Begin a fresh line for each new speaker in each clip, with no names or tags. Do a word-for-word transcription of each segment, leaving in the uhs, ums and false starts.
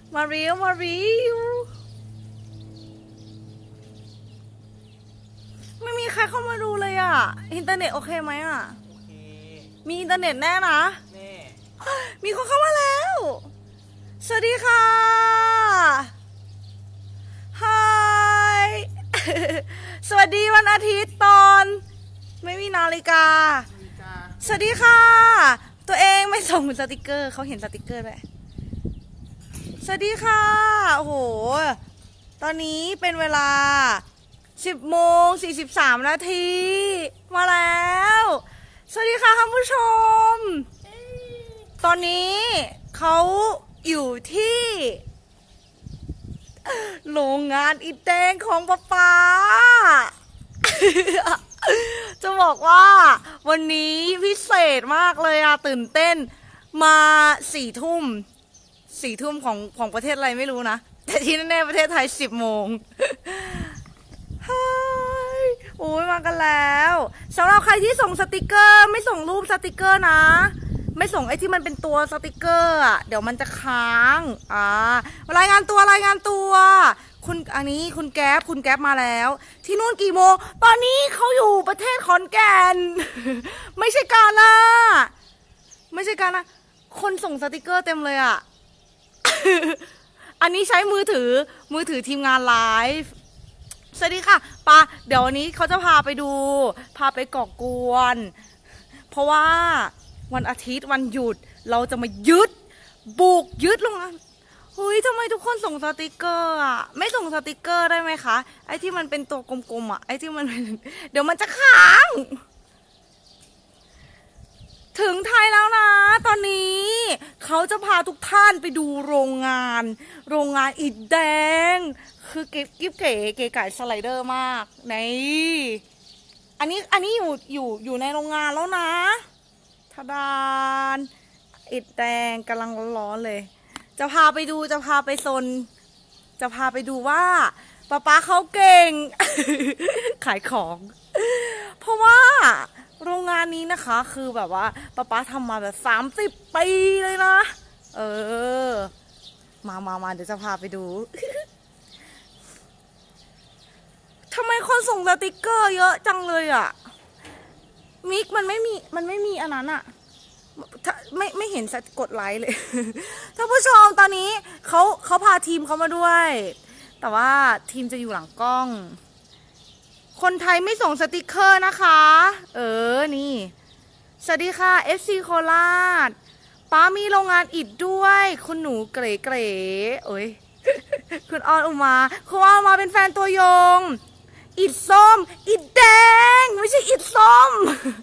มาริวมาริวไม่มีใครเข้ามาดูเลยอ่ะอินเทอร์เน็ตโอเคไหมอ่ะ
โอเค
มีอินเทอร์เน็ตแน่นะ
แน่
มีคนเข้ามาแล้วสวัสดีค่ะฮายสวัสดีวันอาทิตย์ตอนไม่มีนาฬิกาสวัสดีค่ะตัวเองไม่ส่งสติกเกอร์เขาเห็นสติกเกอร์ด้วยสวัสดีค่ะโอ้โหตอนนี้เป็นเวลาสิบโมงสี่สิบสามนาทีมาแล้วสวัสดีค่ะท่านผู้ชมตอนนี้เขาอยู่ที่โรงงานอิฐแดงของป๊าป๊าจะบอกว่าวันนี้พิเศษมากเลยอะตื่นเต้นมาสี่ทุ่มสี่ทุ่มของของประเทศอะไรไม่รู้นะแต่ที่แน่ๆประเทศไทยสิบโมงโอ้ยมากันแล้วสำหรับใครที่ส่งสติกเกอร์ไม่ส่งรูปสติกเกอร์นะไม่ส่งไอ้ที่มันเป็นตัวสติกเกอร์อ่ะเดี๋ยวมันจะค้างอ่ารายงานตัวรายงานตัวคุณอันนี้คุณแก๊ปคุณแก๊ปมาแล้วที่นู่นกี่โมงตอนนี้เขาอยู่ประเทศขอนแก่นไม่ใช่กาญนะไม่ใช่กาญนะคนส่งสติกเกอร์เต็มเลยอ่ะ อันนี้ใช้มือถือมือถือทีมงานไลฟ์สวัสดีค่ะปาเดี๋ยววันนี้เขาจะพาไปดูพาไปก่อกวนเพราะว่าวันอาทิตย์วันหยุดเราจะมายึดบุกยึดโรงงานเฮ้ยทำไมทุกคนส่งสติกเกอร์อ่ะไม่ส่งสติกเกอร์ได้ไหมคะไอ้ที่มันเป็นตัวกลมๆอ่ะไอ้ที่มันเดี๋ยวมันจะค้างถึงไทยแล้วนะตอนนี้เขาจะพาทุกท่านไปดูโรงงานโรงงานอิฐแดงคือเก็บเก๋เก๋ไก่สไลเดอร์มากนี่อันนี้อันนี้อยู่อยู่อยู่ในโรงงานแล้วนะทดานอิฐแดงกำลังร้อนเลยจะพาไปดูจะพาไปโซนจะพาไปดูว่าป๊าป๊าเขาเก่ง ขายของเพราะว่าโรงงานนี้นะคะคือแบบว่าป๊าป๊าทำมาแบบสามสิบปีเลยนะเออมามามาเดี๋ยวจะพาไปดู ทำไมคนส่งสติกเกอร์เยอะจังเลยอ่ะมิกมันไม่มีมันไม่มีอันนั้นอ่ะไม่ไม่เห็นกดไลค์เลย ท่านผู้ชมตอนนี้เขาเขาพาทีมเขามาด้วยแต่ว่าทีมจะอยู่หลังกล้องคนไทยไม่ส่งสติกเกอร์นะคะเออนี่สวัสดีค่ะ เอฟ ซี โคราชป้ามีโรงงานอิฐด้วยคุณหนูเก๋เก๋เอ้ย คุณออนอุมาคุณออนอุมาเป็นแฟนตัวยงอิฐส้มอิฐแดงไม่ใช่อิฐส้ม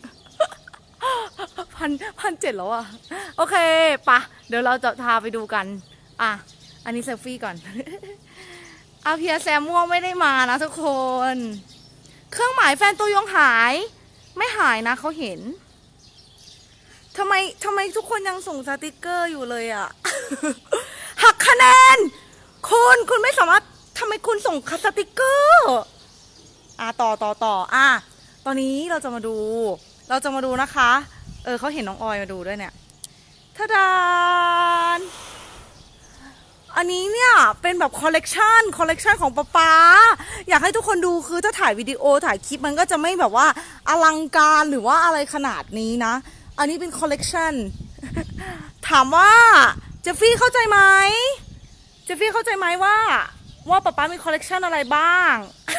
พันพันเจ็ดแล้วอ่ะโอเคปะเดี๋ยวเราจะพาไปดูกันอ่ะอันนี้เซลฟี่ก่อน อาเพียแซมม่วงไม่ได้มานะทุกคนเครื่องหมายแฟนตัวยงหายไม่หายนะเขาเห็นทำไมทำไมทุกคนยังส่งสติกเกอร์อยู่เลยอ่ะ หักคะแนนคุณคุณไม่สามารถทำไมคุณส่งสติกเกอร์อ่ะต่อต่อต่ออ่ะตอนนี้เราจะมาดูเราจะมาดูนะคะเออเขาเห็นน้องออยมาดูด้วยเนี่ยทดานอันนี้เนี่ยเป็นแบบคอลเลกชันคอลเลกชันของป๊าป๊าอยากให้ทุกคนดูคือถ้าถ่ายวิดีโอถ่ายคลิปมันก็จะไม่แบบว่าอลังการหรือว่าอะไรขนาดนี้นะอันนี้เป็นคอลเลกชันถามว่าเจฟฟี่เข้าใจไหมเจฟฟี่เข้าใจไหมว่าว่าป๊าป๊ามีคอลเลกชันอะไรบ้าง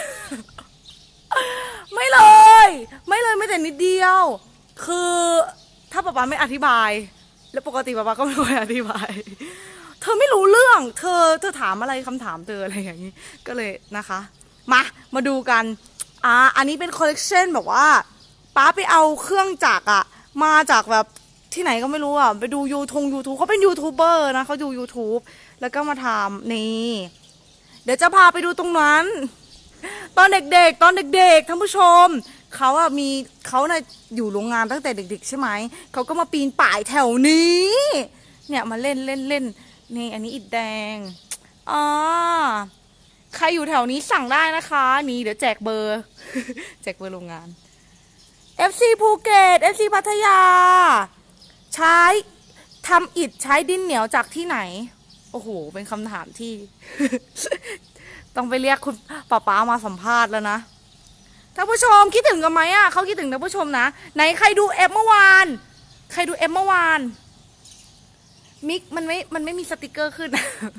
ไม่เลยไม่เลยไม่แต่นิดเดียวคือถ้าป๊าป๊าไม่อธิบายแล้วปกติป๊าป๊าก็ไม่ค่อยอธิบายเธอไม่รู้เรื่องเธอเธอถามอะไรคำถามเธออะไรอย่างนี้ก็เลยนะคะมามาดูกันอ่าอันนี้เป็นคอลเลกชันแบบว่าป๊าไปเอาเครื่องจักรอะมาจากแบบที่ไหนก็ไม่รู้อะไปดูยูทงยูทูบเขาเป็นยูทูบเบอร์นะเขาดู ยูทูบ แล้วก็มาทำนี่เดี๋ยวจะพาไปดูตรงนั้นตอนเด็กๆตอนเด็กๆท่านผู้ชมเขาอะมีเขาน่ะอยู่โรงงานตั้งแต่เด็กๆใช่ไหมเขาก็มาปีนป่ายแถวนี้เนี่ยมาเล่นเล่นเล่นนี่อันนี้อิฐแดงอ๋อใครอยู่แถวนี้สั่งได้นะคะนี่เดี๋ยวแจกเบอร์ แจกเบอร์โรงงาน เอฟ ซี ภูเก็ต เอฟ ซี พัทยาใช้ทำอิฐใช้ดินเหนียวจากที่ไหนโอโอ้โหเป็นคำถามที่ ต้องไปเรียกคุณป้าป้ามาสัมภาษณ์แล้วนะท่านผู้ชมคิดถึงกันไหมอ่ะเขาคิดถึงท่านผู้ชมนะไหนใครดูเอฟเมื่อวานใครดูเอฟเมื่อวานมิกมันไม่มันไม่มีสติกเกอร์ขึ้น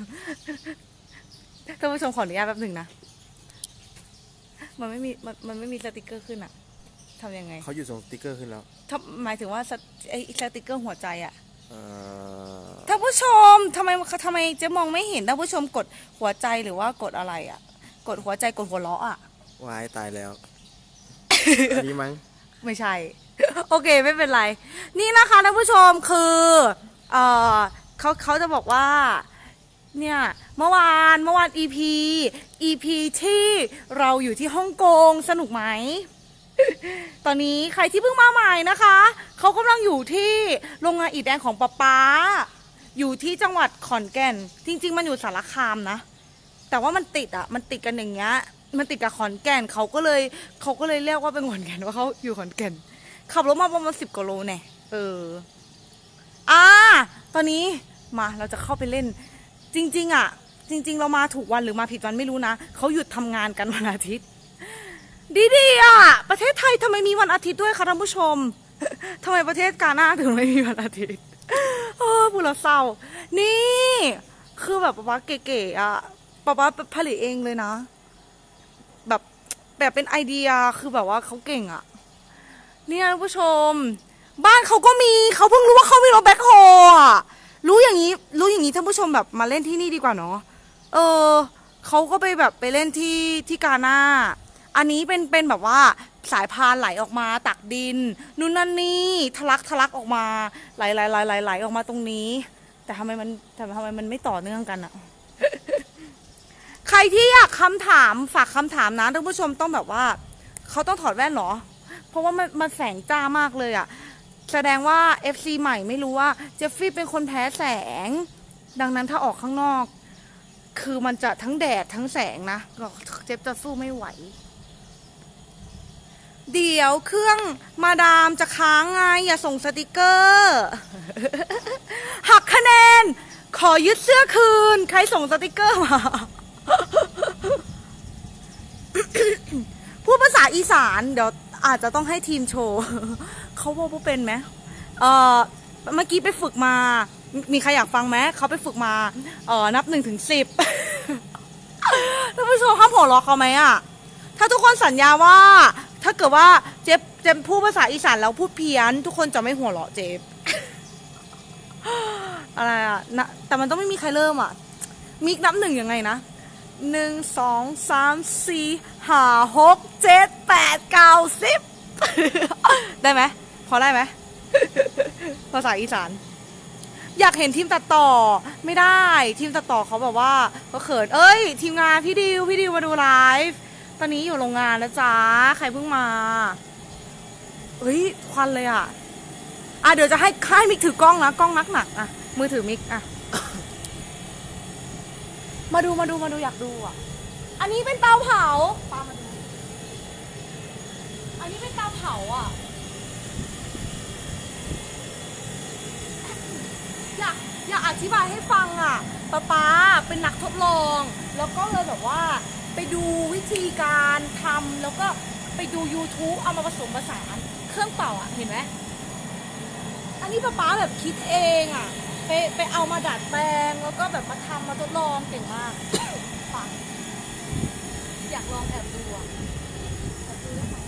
ท่านผู้ชมขออนุญาตแป๊บหนึ่งนะมันไม่มีมันมันไม่มีสติกเกอร์ขึ้นอะทำยังไง
เขาอยู่ส่งสติกเกอร์ขึ้นแล้ว
หมายถึงว่าไอ้สติกเกอร์หัวใจอะ
เอ่อ
ท่านผู้ชมทำไมทำไมเจ๊มองไม่เห็นท่านผู้ชมกดหัวใจหรือว่ากดอะไรอะกดหัวใจกดหัวเราะอะ
วายตายแล้ว อันนี้มั้ง
ไม่ใช่ โอเคไม่เป็นไรนี่นะคะท่านผู้ชมคือเออเขาเขาจะบอกว่าเนี่ยเมื่อวานเมื่อวาน อี พี อี พี ที่เราอยู่ที่ฮ่องกงสนุกไหม ตอนนี้ใครที่เพิ่งมาใหม่นะคะเขากำลังอยู่ที่โรงงานอิฐแดงของป๊าป๊าอยู่ที่จังหวัดขอนแก่นจริงๆมันอยู่สารคามนะแต่ว่ามันติดอ่ะมันติดกันอย่างเงี้ยมันติดกับขอนแก่นเขาก็เลยเขาก็เลยเรียกว่าเป็นขอนแก่นว่าเขาอยู่ขอนแก่นขับรถมาประมาณสิบกว่าโลเนี่ยเอออ่าตอนนี้มาเราจะเข้าไปเล่นจริงๆอ่ะจริงๆเรามาถูกวันหรือมาผิดวันไม่รู้นะเขาหยุดทำงานกันวันอาทิตย์ดีๆอ่ะประเทศไทยทำไมมีวันอาทิตย์ด้วยคะท่านผู้ชมทำไมประเทศกาหน้าถึงไม่มีวันอาทิตย์โอ้พูดแล้วเศร้านี่คือแบบป๊าป๊าเก๋ๆอ่ะป๊าป๊าผลิตเองเลยนะแบบแบบเป็นไอเดียคือแบบว่าเขาเก่งอ่ะเนี่ยท่านผู้ชมบ้านเขาก็มีเขาเพิ่งรู้ว่าเขามีรถแบ็คโฮอ่ะรู้อย่างนี้รู้อย่างนี้ท่านผู้ชมแบบมาเล่นที่นี่ดีกว่าเนาะเออเขาก็ไปแบบไปเล่นที่ที่กาหน้าอันนี้เป็นเป็นแบบว่าสายพานไหลออกมาตักดินนู่นนั่นนี่ทะลักทะลักออกมาไหลไหลไหลไหลไหลออกมาตรงนี้แต่ทำไมมันแต่ทำไมมันไม่ต่อเนื่องกันอะใครที่อยากคำถามฝากคำถามนะท่านผู้ชมต้องแบบว่าเขาต้องถอดแว่นหรอเพราะว่ามันมันแสงจ้ามากเลยอะแสดงว่า เอฟ ซี ใหม่ไม่รู้ว่าเจฟฟี่เป็นคนแพ้แสงดังนั้นถ้าออกข้างนอกคือมันจะทั้งแดดทั้งแสงนะเจฟจะสู้ไม่ไหวเดี๋ยวเครื่องมาดามจะค้างไงอย่าส่งสติกเกอร์หักคะแนนขอยึดเสื้อคืนใครส่งสติกเกอร์มาพูดภาษาอีสานเดี๋ยวอาจจะต้องให้ทีมโชว์เขาบอกว่าเป็นไหมเออเมื่อกี้ไปฝึกมามีใครอยากฟังไหมเขาไปฝึกมาเออนับหนึ่งถึงสิบท่านผู้ชมห้ามหัวเราะเขาไหมอ่ะถ้าทุกคนสัญญาว่าถ้าเกิดว่าเจ๊เจ๊พูดภาษาอีสานแล้วพูดเพี้ยนทุกคนจะไม่หัวเราะเจ๊อะไรอ่ะนะแต่มันต้องไม่มีใครเริ่มอ่ะมิกนับหนึ่งยังไงนะหนึ่งสองสามสี่ห้าหกเจ็ดแปดเก้าสิบได้ไหมพอได้ไหมภาษาอีสานอยากเห็นทีมตัดต่อไม่ได้ทีมตัดต่อเขาแบบว่าเขาเขินเอ้ยทีมงานพี่ดิวพี่ดิวมาดูไลฟ์ตอนนี้อยู่โรงงานนะจ๊ะใครเพิ่งมาเฮ้ยควันเลยอ่ะอ่ะเดี๋ยวจะให้ค่ายมิกถือกล้องนะกล้องนักหนักอ่ะมือถือมิกอ่ะ มาดูมาดูมาดูอยากดูอ่ะอันนี้เป็นเตาเผาปามาดูอันนี้เป็นเตาเผาอ่ะอยากอยากอธิบายให้ฟังอ่ะป๊าป๊าเป็นนักทดลองแล้วก็เลยแบบว่าไปดูวิธีการทำแล้วก็ไปดู ยูทูบ เอามาผสมผสานเครื่องเป่าอ่ะเห็นไหมอันนี้ป๊าป๊าแบบคิดเองอ่ะไปไปเอามาดัดแปลงแล้วก็แบบมาทำมาทดลองเก่งมากปังอยากลองแอบดูอ่ะแอบดูได้ไหม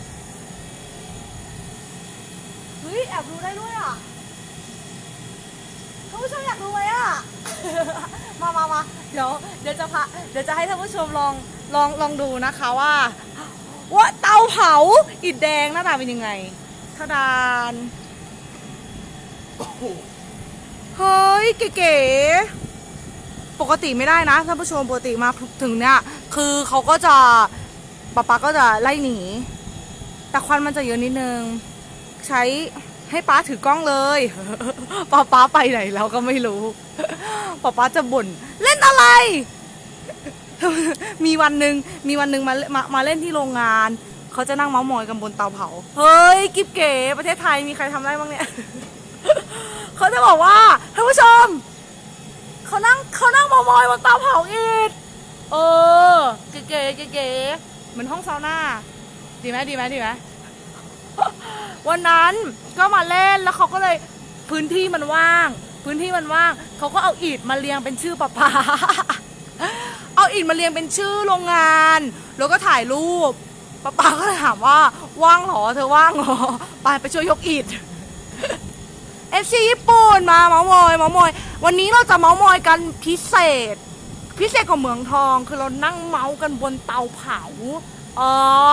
เฮ้ยแอบดูได้ด้วยอ่ะท่านผู้ชมอยากดูไหมอ่ะ มามามาเดี๋ยวเดี๋ยวจะพาเดี๋ยวจะให้ท่านผู้ชมลองลองลองดูนะคะว่าว่าเตาเผาอิฐแดงหน้าตาเป็นยังไงทดานเฮ้ยเก๋ๆปกติไม่ได้นะท่านผู้ชมปกติมาถึงเนี่ยคือเขาก็จะป๊าป๊าก็จะไล่หนีแต่ควันมันจะเยอะนิดนึงใช้ให้ป๊าถือกล้องเลยป๊าป๊าไปไหนเราก็ไม่รู้ป๊าป๊าจะบ่นเล่นอะไรมีวันหนึ่งมีวันหนึ่งมามามาเล่นที่โรงงานเขาจะนั่งเมาส์มอยกันบนเตาเผาเฮ้ยกิ๊บเก๋ประเทศไทยมีใครทำได้บ้างเนี่ยเขาจะบอกว่าท่านผู้ชมเขานั่งเขานั่งมอมอยบนเตาเผาอีกเออเก๋เก๋เก๋เหมือนห้องซาวน่าดีไหมดีไหมดีไหมวันนั้นก็มาเล่นแล้วเขาก็เลยพื้นที่มันว่างพื้นที่มันว่างเขาก็เอาอิฐมาเรียงเป็นชื่อป๊าป๊าเอาอิฐมาเรียงเป็นชื่อโรงงานแล้วก็ถ่ายรูปป๊าป๊าก็เลยถามว่าว่างหรอเธอว่างหรอไปไปช่วยยกอิฐเอฟซีญี่ปุ่นมาเมาส์มอยเมาส์มอยวันนี้เราจะเมาส์มอยกันพิเศษพิเศษของเมืองทองคือเรานั่งเมาส์กันบนเตาเผาอ๋อ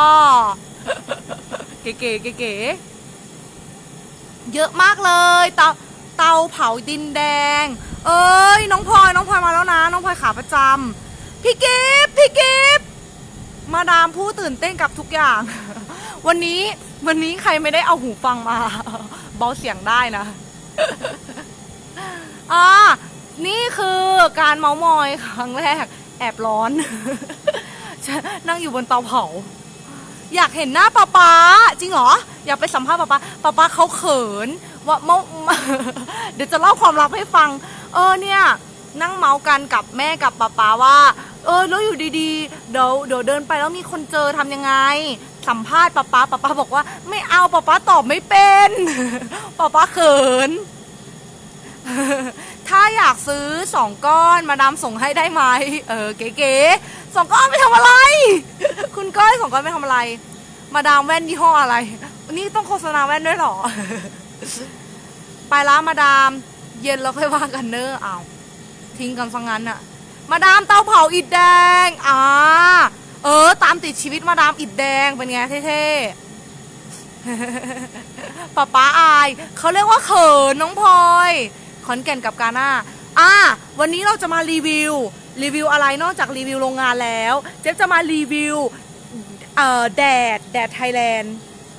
เก๋เก๋เก๋เก๋เยอะมากเลยเตาเตาเผาดินแดงเอ้ยน้องพลอยน้องพลอยมาแล้วนะน้องพลอยขาประจำพี่กิฟพี่กิฟมาดามผู้ตื่นเต้นกับทุกอย่างวันนี้วันนี้ใครไม่ได้เอาหูฟังมาเบาเสียงได้นะอ่านี่คือการเมามอยครั้งแรกแอบร้อนนั่งอยู่บนเตาเผาอยากเห็นหน้าป๊าป๊าจริงเหรออยากไปสัมภาษณ์ป๊าป๊าป๊าป๊าเขาเขินว่าเมาเดี๋ยวจะเล่าความลับให้ฟังเออเนี่ยนั่งเมากันกับแม่กับป๊าป๊าว่าเออแล้วอยู่ดีๆเดี๋ยวเดี๋ยวเดินไปแล้วมีคนเจอทำยังไงสัมภาษณ์ป๊าป๊าป๊าป๊าบอกว่าไม่เอาป๊าป๊าตอบไม่เป็นป๊าป๊าเขินถ้าอยากซื้อสองก้อนมาดามส่งให้ได้ไหมเออเก๋ๆสองก้อนไปทำอะไรคุณก้อยสองก้อนไปทำอะไรมาดามแว่นยี่ห้ออะไรนี่ต้องโฆษณาแว่นด้วยหรอไปละมาดามเย็นแล้วค่อยว่ากันเนอะเอาทิ้งกันซะงั้นอะมาดามเตาเผาอิฐแดงอ่าเออตามติดชีวิตมาดามอิฐแดงเป็นไงเท่ๆป๊าป๊าอายเขาเรียกว่าเขินน้องพลอยขอนแก่นกับกาหน้าอ่าวันนี้เราจะมารีวิวรีวิวอะไรนอกจากรีวิวโรงงานแล้วเจ๊จะมารีวิวเอ่อแดดแดดไทยแลนด์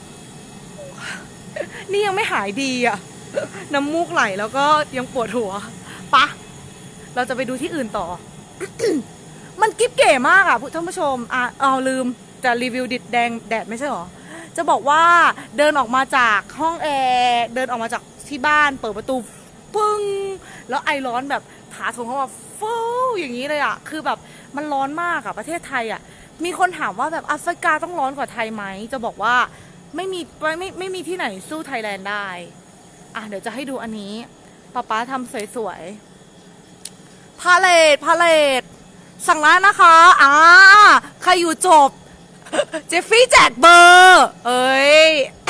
นี่ยังไม่หายดีอ่ะน้ำมูกไหลแล้วก็ยังปวดหัวปะเราจะไปดูที่อื่นต่อ มันกิ๊บเก๋มากอ่ะท่านผู้ชมอ่ะเอาลืมจะรีวิวดิดแดงแดดไม่ใช่หรอจะบอกว่าเดินออกมาจากห้องแอร์เดินออกมาจากที่บ้านเปิดประตูปึ้งแล้วไอร้อนแบบถาโถมเข้ามาฟูอย่างนี้เลยอ่ะคือแบบมันร้อนมากอ่ะประเทศไทยอ่ะมีคนถามว่าแบบแอฟริกาต้องร้อนกว่าไทยไหมจะบอกว่าไม่มีไม่ไม่ไม่มีที่ไหนสู้ไทยแลนด์ได้อ่ะเดี๋ยวจะให้ดูอันนี้ป๊าป๊าทำสวยๆพาเลทพาเลทสั่งร้านนะคะอ่าใครอยู่จบเจฟฟี่แจกเบอร์เอ้ย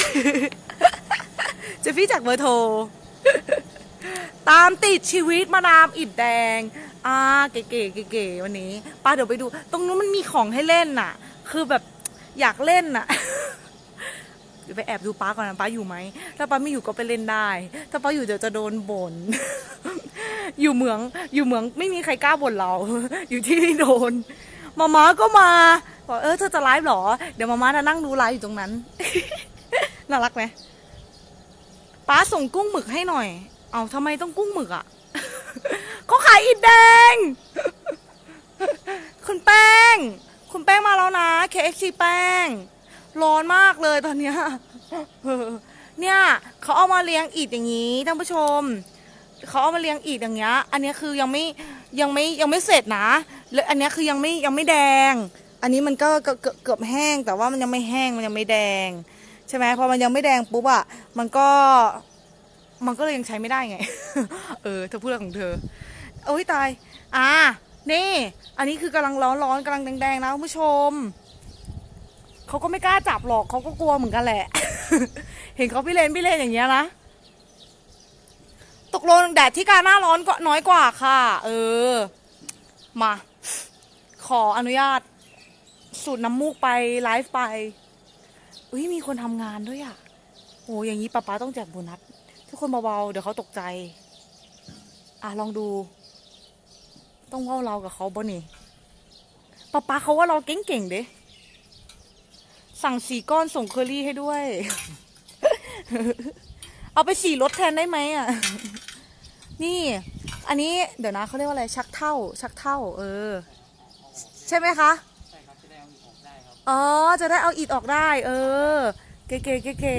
เจฟฟี่แจกเบอร์โทรตามติดชีวิตมาดามอิฐแดงอ่าเก๋ๆเก๋ๆวันนี้ป้าเดี๋ยวไปดูตรงนู้นมันมีของให้เล่นน่ะคือแบบอยากเล่นน่ะเดี๋ยวไปแอบดูป้าก่อนนะป้าอยู่ไหมถ้าป้าไม่อยู่ก็ไปเล่นได้ถ้าป้าอยู่เดี๋ยวจะโดนบ่นอยู่เหมืองอยู่เหมืองไม่มีใครกล้าบ่นเราอยู่ที่นี่โดนมาม่าก็มาบอกเออเธอจะไลฟ์หรอเดี๋ยวมาม่าจะนั่งดูไลฟ์อยู่ตรงนั้นน่ารักไหมป้าส่งกุ้งหมึกให้หน่อยเอาทำไมต้องกุ้งหมึกอ่ะเขาขายอิฐแดงคุณแป้งคุณแป้งมาแล้วนะ เค เอฟ ซี แป้งร้อนมากเลยตอนเนี้ยเนี่ยเขาเอามาเลี้ยงอิฐอย่างนี้ท่านผู้ชมเขาเอามาเลี้ยงอิฐอย่างเงี้ยอันนี้คือยังไม่ยังไม่ยังไม่เสร็จนะแล้วอันนี้คือยังไม่ยังไม่แดงอันนี้มันก็เกือบเกือบแห้งแต่ว่ามันยังไม่แห้งมันยังไม่แดงใช่ไหมพอมันยังไม่แดงปุ๊บอ่ะมันก็มันก็เลยยังใช้ไม่ได้ไงเออเธอพูดอะไรของเธอโอ้ยตายอ่านี่อันนี้คือกำลังร้อนร้อนกำลังแดงๆนะคุณผู้ชมเขาก็ไม่กล้าจับหรอกเขาก็กลัวเหมือนกันแหละ เห็นเขาพี่เลนพี่เลนอย่างเงี้ยนะตกลงแดดที่กาหน้าร้อนก็น้อยกว่าค่ะเออมาขออนุญาตสูดน้ำมูกไปไลฟ์ไปอุ้ยมีคนทำงานด้วยอ่ะโอ้อย่างนี้ป๊าป๊าต้องแจกโบนัสทุกคนเบาๆเดี๋ยวเขาตกใจอ่ะลองดูต้องเว้าเรากับเขาบ่นี่ป๊าป๊าเขาว่าเราเก่งๆเด้สั่งสี่ก้อนส่งเคอรี่ให้ด้วย เอาไปฉี่รถแทนได้ไหมอ่ะ นี่อันนี้เดี๋ยวนะเขาเรียกว่าอะไรชักเท่าชักเท่าเออใช่ไหมคะใช่ครับจะได้เอาอิฐออกได้ครับอ๋อจะได้เอาอิฐออกได้เออเก๋ๆเก๋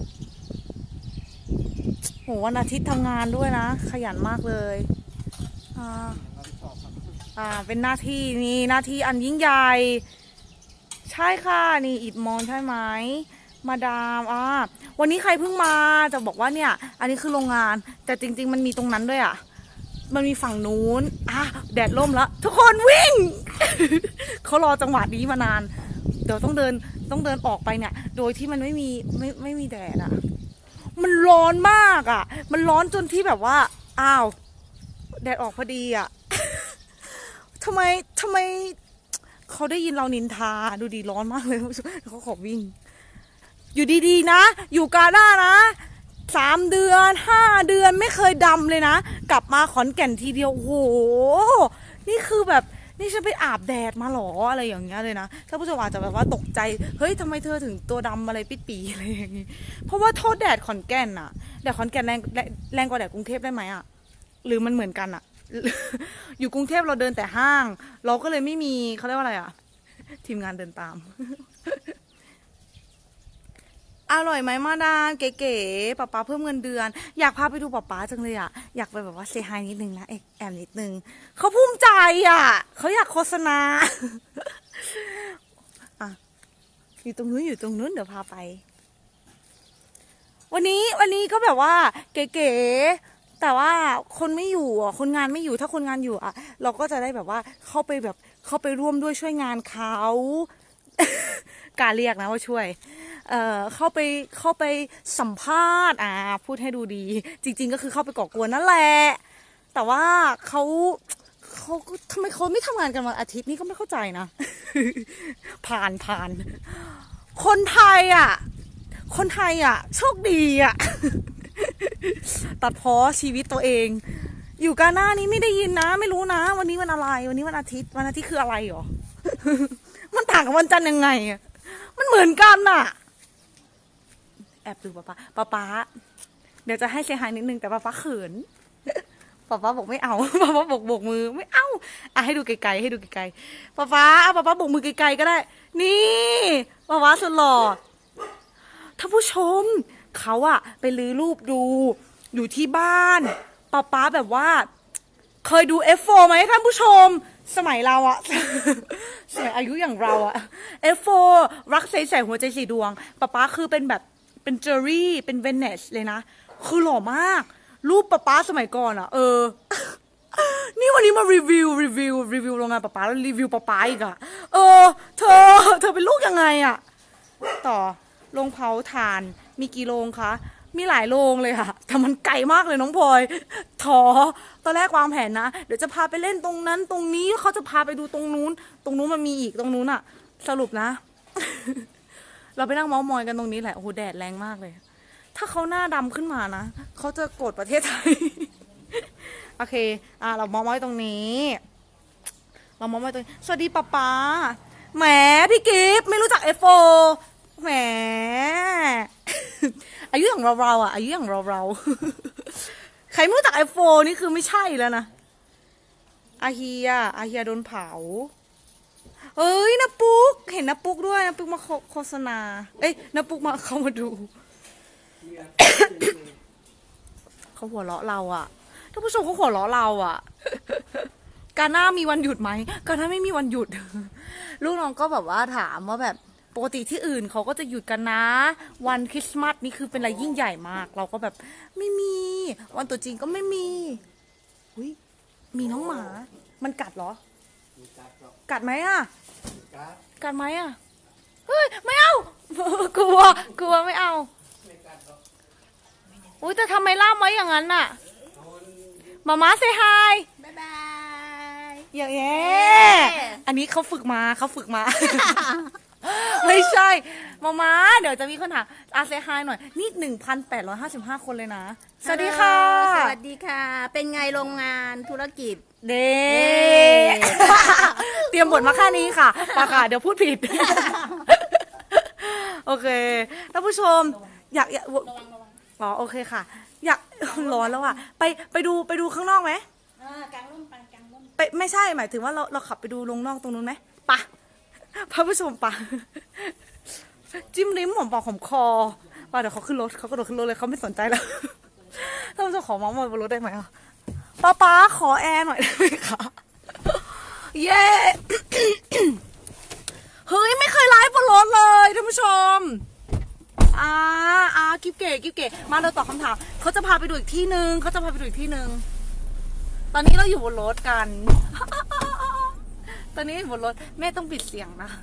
ๆโหวันอาทิตย์ทำงานด้วยนะขยันมากเลยอ่าอ่าเป็นหน้าที่นี่หน้าที่อันยิ่งใหญ่ใช่ค่ะนี่อิดมอนใช่ไหมมาดามอ่าวันนี้ใครเพิ่งมาจะบอกว่าเนี่ยอันนี้คือโรงงานแต่จริงๆมันมีตรงนั้นด้วยอ่ะมันมีฝั่งนู้นอ่ะแดดร่มแล้วทุกคนวิ่ง เขารอจังหวะนี้มานานเดี๋ยวต้องเดินต้องเดินออกไปเนี่ยโดยที่มันไม่มีไม่ไม่มีแดดอ่ะมันร้อนมากอ่ะมันร้อนจนที่แบบว่าอ้าวแดดออกพอดีอ่ะ ทำไมทำไมเขาได้ยินเรานินทาดูดีร้อนมากเลยเขาขอวิ่งอยู่ดีๆนะอยู่กาหน้านะสามเดือนห้าเดือนไม่เคยดำเลยนะกลับมาขอนแก่นทีเดียวโอ้โหนี่คือแบบนี่ฉันไปอาบแดดมาหรออะไรอย่างเงี้ยเลยนะถ้าผู้ชมอาจจะแบบว่าตกใจเฮ้ยทำไมเธอถึงตัวดำอะไรปิดปีอะไรอย่างงี้เพราะว่าโทษแดดขอนแก่นอะแดดขอนแก่นแรงแรงกว่าแดดกรุงเทพได้ไหมอะหรือมันเหมือนกันอะ อยู่กรุงเทพเราเดินแต่ห้างเราก็เลยไม่มีเขาเรียกว่าอะไรอะทีมงานเดินตาม อร่อยไหมมาดามเก๋ๆป๊าป๊าเพิ่มเงินเดือนอยากพาไปดูป๊าป๊าจังเลยอ่ะอยากไปแบบว่าเซฮายนิดนึงนะเอกแอมนิดนึงเขาภูมิใจอ่ะเขาอยากโฆษณา อ่ะอยู่ตรงนู้นอยู่ตรงนู้นเดี๋ยวพาไปวันนี้วันนี้ก็แบบว่าเก๋ๆแต่ว่าคนไม่อยู่อ่ะคนงานไม่อยู่ถ้าคนงานอยู่อ่ะเราก็จะได้แบบว่าเข้าไปแบบเข้าไปร่วมด้วยช่วยงานเขา การเรียกนะว่าช่วยเอ่อเข้าไปเข้าไปสัมภาษณ์อ่าพูดให้ดูดีจริงๆก็คือเข้าไปก่อกวนนั่นแหละแต่ว่าเขาเขาทำไมเขาไม่ทำงานกันวันอาทิตย์นี่ก็ไม่เข้าใจนะ ผ่านผ่านคนไทยอ่ะคนไทยอ่ะโชคดีอ่ะ ตัดพ้อชีวิตตัวเองอยู่กาหน้านี้ไม่ได้ยินนะไม่รู้นะวันนี้วันอะไรวันนี้วันอาทิตย์วันอาทิตย์คืออะไรหรอ มันต่างกับวันจันทร์ยังไงอ่ะมันเหมือนกันน่ะแอบดูป๊าป๊าป๊าป๊าเดี๋ยวจะให้เซฮายนิดนึงแต่ป๊าป๊าเขินป๊าป๊าบอกไม่เอา ป๊าป๊าบอกโบกมือไม่เอาอ่ะให้ดูไกลๆให้ดูไกลๆป๊าป๊าป๊าป๊าโบกมือไกลๆก็ได้นี่ป๊าป๊าสุดหล่อท่านผู้ชมเขาอะไปลื้อรูปดูอยู่ที่บ้านป๊าป๊าแบบว่าเคยดู เอฟ โฟร์ ไหมท่านผู้ชมสมัยเราอะ สมัยอายุอย่างเราอะ เอฟ โฟร์ รักใสใสหัวใจสีดวงป๊าป๊าคือเป็นแบบเป็นเจอรี่เป็นเวเนสเลยนะคือหล่อมากรูปป๊าป๊าสมัยก่อนอะเออ นี่วันนี้มารีวิวรีวิวรีวิวโรงงานป๊าป๊าแล้วรีวิวป๊าป๊าอีกอะเออเธอเธอเป็นลูกยังไงอะต่อโรงเผาถ่านมีกี่โรงคะมีหลายโรงเลยค่ะแต่มันไกลมากเลยน้องพลอยถอตอนแรกวางแผนนะเดี๋ยวจะพาไปเล่นตรงนั้นตรงนี้เขาจะพาไปดูตรงนู้นตรงนู้นมันมีอีกตรงนู้นอะสรุปนะ เราไปนั่งเมาส์มอยกันตรงนี้แหละโอ้โหแดดแรงมากเลยถ้าเขาหน้าดำขึ้นมานะเขาจะโกรธประเทศไทย โอเคอ่ะเราเมาส์มอยตรงนี้เราเมาส์มอยตรงนี้สวัสดีป๊าป๊าแหมพี่กิฟต์ไม่รู้จักเอฟโฟแหม อายุอย่างเราเราอ่ะอายุอย่างเราเราใครไม่รู้จักไอโฟนนี่คือไม่ใช่แล้วนะอาเฮียอาเฮียโดนเผาเอ้ยนะปุ๊กเห็นนะปุ๊กด้วยนะปุ๊กมาโฆษณาเอ้ยนะปุ๊กมาเข้ามาดู เขาหัวเราะเราอ่ะท่านผู้ชมเขาหัวเราะเราอ่ะ กาหน้ามีวันหยุดไหมกาหน้าไม่มีวันหยุด ลูกน้องก็แบบว่าถามว่าแบบปกติที่อื่นเขาก็จะหยุดกันนะวันคริสต์มาสนี่คือเป็นอะไรยิ่งใหญ่มากเราก็แบบไม่มีวันตรุษจีนก็ไม่มีอุ้ยมีน้องหมามันกัดเหรอกัดไหมอ่ะกัดไหมอ่ะเฮ้ยไม่เอา กลัวกลัวไม่เอาอุ้ยแต่ทำไมล่ามไว้อย่างนั้นน่ะมาม่าเซฮาย
บ๊ายบาย
อย่างเงี้ยอันนี้เขาฝึกมาเขาฝึกมา ไม่ใช่มาม่าเดี๋ยวจะมีคนถามอาเซฮายหน่อยนี่หนึ่งพันแปดร้อยห้าสิบห้าคนเลยนะสวัสดีค่ะ
สวัสดีค่ะ เป็นไงโรงงานธุรกิจ
เด้ เตรียมบทมาแค่นี้ค่ะปาค่ะเดี๋ยวพูดผิด โอเคท่านผู้ชมอยากอยากอ๋อโอเคค่ะอยากร้อนแล้วอ่ะไปไปดูไปดูข้างนอกไหม
กลางร่มไปกลางร่ม
ไปไม่ใช่หมายถึงว่าเราเราขับไปดูลงนอกตรงนู้นไหมปะท่านผู้ชมปะจิ้มลิ้มหอมปากหอมคอป่ะเดี๋ยวเขาขึ้นรถเขากระโดดขึ้นรถเลยเขาไม่สนใจแล้วท่านผู้ชมขอเมาส์มอยบนรถได้ไหมอ่ะป๊าป๊าขอแอร์หน่อยได้ไหมคะเย้ เฮ้ยไม่เคยไลฟ์บนรถเลยท่านผู้ชมอ่าอ่ากิ๊บเก๋กิ๊บเก๋มาเราตอบคำถามเขาจะพาไปดูอีกที่หนึ่งเขาจะพาไปดูอีกที่หนึ่งตอนนี้เราอยู่บนรถกัน ตอนนี้อยู่บนรถแม่ต้องปิดเสียงนะ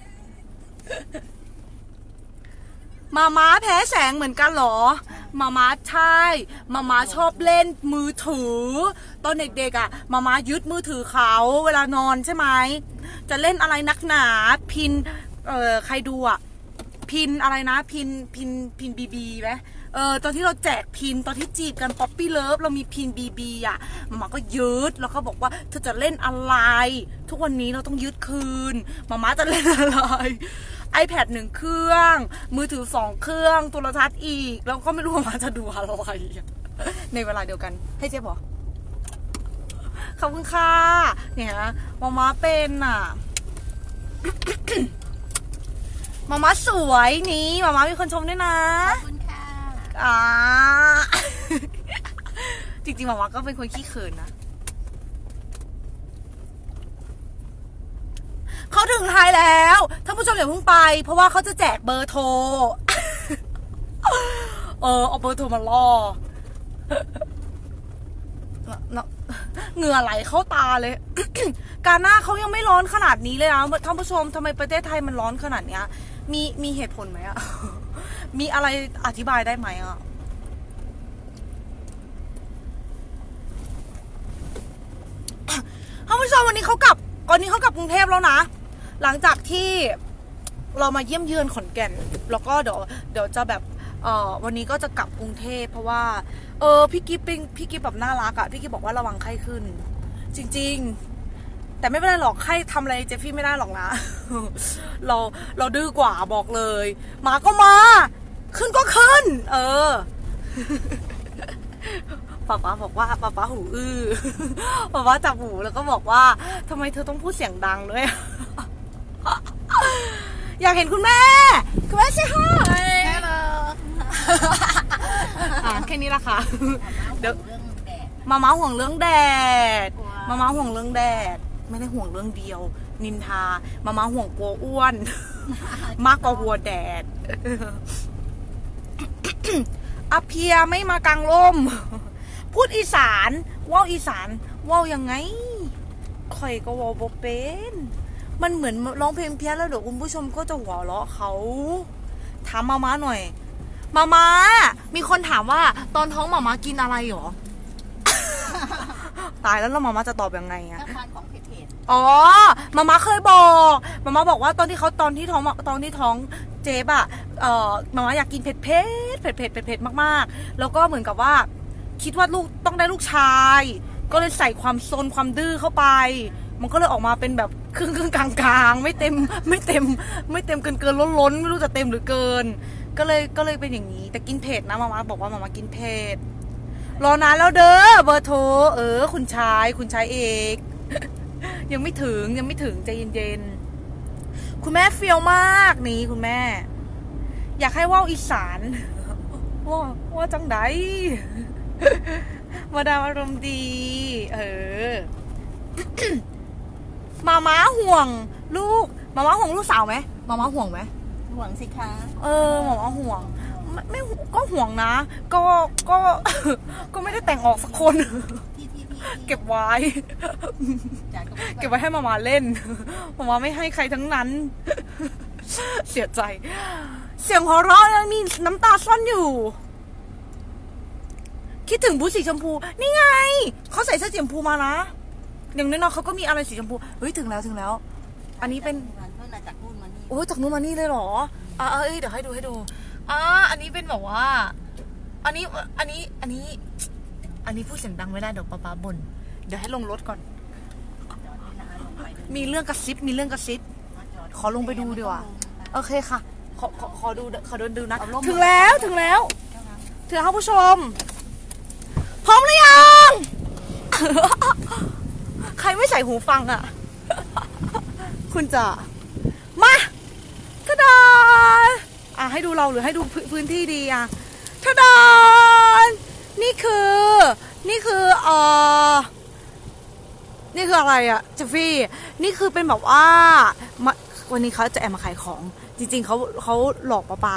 มาม้าแพ้แสงเหมือนกันเหรอมาม้าใช่มาม้าชอบเล่นมือถือตอนเด็กๆอ่ะมาม้ายึดมือถือเขาเวลานอนใช่ไหมจะเล่นอะไรนักหนาพินเอ่อใครดูอ่ะพินอะไรนะพินพินพินบีบีไหมเออตอนที่เราแจกพินตอนที่จีบกันป๊อปปี้เลิฟเรามีพินบีบีอ่ะมาม่าก็ยึดแล้วก็บอกว่าเธอจะเล่นอะไรทุกวันนี้เราต้องยึดคืนมาม่าจะเล่นอะไร iPad หนึ่งเครื่องมือถือสองเครื่องโทรทัศน์อีกแล้วก็ไม่รู้ว่ามาจะดูอะไรในเวลาเดียวกันให้เจ๊บอกขอบคุณค่ะเนี่ยมาม่าเป็นอ่ะ มาม่าสวยนี้มาม่ามีคนชมด้วยนะ
ขอบคุณค่ะ
อ่า จริงๆมาม่าก็เป็นคนขี้เขินนะเขาถึงไทยแล้วท่านผู้ชมอย่าเพิ่งไปเพราะว่าเขาจะแจกเบอร์โทร เออเอาเบอร์โทรมาล่อ เหงื่อไหลเข้าตาเลย กาหน้าเขายังไม่ร้อนขนาดนี้เลยนะท่านผู้ชมทำไมประเทศไทยมันร้อนขนาดเนี้ยมีมีเหตุผลไหมอะ มีอะไรอธิบายได้ไหมอะท่านผู้ชมวันนี้เขากลับวันนี้เขากลับกรุงเทพแล้วนะหลังจากที่เรามาเยี่ยมเยือนขอนแก่นแล้วก็เดี๋ยวเดี๋ยวจะแบบเอ่อวันนี้ก็จะกลับกรุงเทพเพราะว่าเออพี่กิ๊บเป็นพี่กิ๊บแบบน่ารักอะพี่กิ๊บบอกว่าระวังไข้ขึ้นจริงๆแต่ไม่เป็นไรหรอกไข้ทำอะไรเจฟฟี่ไม่ได้หรอกนะ เราเราดื้อกว่าบอกเลยมาก็มาขึ้นก็ขึ้นเออ ป๊าป๊าบอกว่าป๊าป๊าหูอื้อ ป๊าป๊าจับหูแล้วก็บอกว่าทำไมเธอต้องพูดเสียงดังด้วย อยากเห็นคุณแม่คุณแม่ใช่ค่ะ
ฮัลโหล
อ่ะแค่นี้ละค่ะ เดี๋ยว
เรื่องแดด
มาม้าห่วงเรื่องแดด
ว้าว
มาม้าห่วงเรื่องแดดไม่ได้ห่วงเรื่องเดียว นินทามาม้าห่วงกลัวอ้วน มากกว่าวัวแดด อาเพียไม่มากลางร่ม พูดอีสานว่าวอีสานว่าวยังไงข่อยก็ว่าวบ่เป็นมันเหมือนร้องเพลงเพี้ยนแล้วเดี๋ยวคุณผู้ชมก็จะหัวเราะเขาถามมาม้าหน่อยมาม้ามีคนถามว่าตอนท้องมาม้ากินอะไรหรอ ตายแล้วแล้วมาม่าจะตอบยังไงอะ
ถ้าทานของเผ็ด
อ๋อมาม่าเคยบอกมาม่าบอกว่าตอนที่เขาตอนที่ท้องตอนที่ท้องเจ๊บอะเอ่อมาม่าอยากกินเผ็ดเผ็ดเผ็ดเผ็ดเผ็ดเผ็ดมากๆแล้วก็เหมือนกับว่าคิดว่าลูกต้องได้ลูกชายก็เลยใส่ความซนความดื้อเข้าไปมันก็เลยออกมาเป็นแบบครึ่งครึ่งกลางกลางไม่เต็มไม่เต็มไม่เต็มเกินเกินล้นล้นไม่รู้จะเต็มหรือเกินก็เลยก็เลยเป็นอย่างนี้แต่กินเผ็ดนะมาม่าบอกว่ามาม่ากินเผ็ดรอนานแล้วเด้อเบอร์โทรเออคุณชายคุณชายเอก ยังไม่ถึงยังไม่ถึงใจเย็นๆคุณแม่เฟี้ยวมากนี่คุณแม่ อยากให้ว่าวอีสาน ว่าว่าจังได มาดามอารมณ์ดี เออ มาม้าห่วงลูกมาม้าห่วงลูกสาวไหมมาม้าห่วงไหม
ๆห่วงสิคะ
เออหมอห่วงไม่ไม่ก็ห่วงนะ ก็ก็ ก็ไม่ได้แต่งออกสักคน
ที่ที่ที่
เก็บไว้
จากตรงนี้
เก็บไว้ให้มามาเล่น มามาไม่ให้ใครทั้งนั้น เสียใจ เสียงหัวเราะยังมีน้ำตาซ่อนอยู่ คิดถึงบูธสีชมพู นี่ไง เขาใส่เสื้อสีชมพูมานะ อย่างน้อยๆเขาก็มีอะไรสีชมพู เฮ้ยถึงแล้วถึงแล้ว อันนี้เป็น
นู่นน่ะจากนู่นมานี่
โอ้ยจากนู้นมานี่เลยเหรออ่าเอ้ยเดี๋ยวให้ดูให้ดูอ่าอันนี้เป็นแบบว่า อันนี้ อันนี้ อันนี้ อันนี้พูดเสียงดังไม่ได้เดี๋ยวป๊าป๊าบ่น เดี๋ยวให้ลงรถก่อน มีเรื่องกระซิบ มีเรื่องกระซิบ ขอลงไปดูดีกว่า โอเคค่ะ ขอ ขอ ขอดู ขอเดินดูนะ ถึงแล้ว ถึงแล้ว ถึงแล้วผู้ชม พร้อมหรือยัง ใครไม่ใส่หูฟังอ่ะ คุณจะมากระดานอ่ะให้ดูเราหรือให้ดูพื้นที่ดีอ่ะทะดานนี่คือ นี่คือเออนี่คืออะไรอะเจฟฟี่นี่คือเป็นแบบว่าวันนี้เขาจะแอบมาขายของจริงๆเขาเขาหลอกป๊าป๊า